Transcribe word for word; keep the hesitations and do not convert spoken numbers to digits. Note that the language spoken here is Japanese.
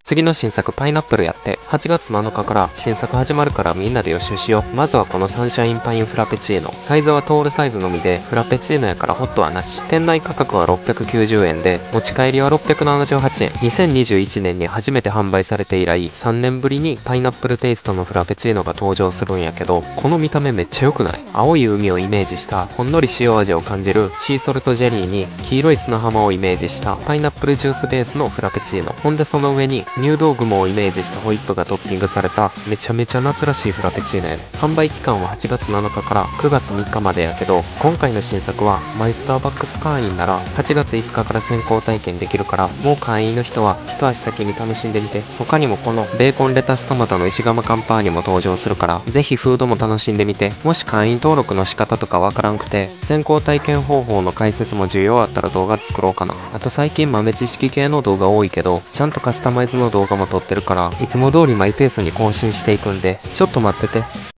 次の新作パイナップルやって、はちがつなのかから新作始まるからみんなで予習しよう。まずはこのサンシャインパインフラペチーノ。サイズはトールサイズのみで、フラペチーノやからホットはなし。店内価格はろっぴゃくきゅうじゅうえんで、持ち帰りはろっぴゃくななじゅうはちえん。にせんにじゅういちねんに初めて販売されて以来、さんねんぶりにパイナップルテイストのフラペチーノが登場するんやけど、この見た目めっちゃ良くない？青い海をイメージしたほんのり塩味を感じるシーソルトジェリーに、黄色い砂浜をイメージしたパイナップルジュースベースのフラペチーノ。ほんでその上に入道雲をイメージしたホイップがトッピングされためちゃめちゃ夏らしいフラペチーノやね。販売期間ははちがつなのかからくがつみっかまでやけど、今回の新作はマイスターバックス会員ならはちがついつかから先行体験できるから、もう会員の人は一足先に楽しんでみて。他にもこのベーコンレタストマトの石窯カンパーニュも登場するから、ぜひフードも楽しんでみて。もし会員登録の仕方とかわからんくて、先行体験方法の解説も需要あったら動画作ろうかな。あと最近豆知識系の動画多いけど、ちゃんとカスタマイズの動画も撮ってるから、いつも通りマイペースに更新していくんで、ちょっと待ってて。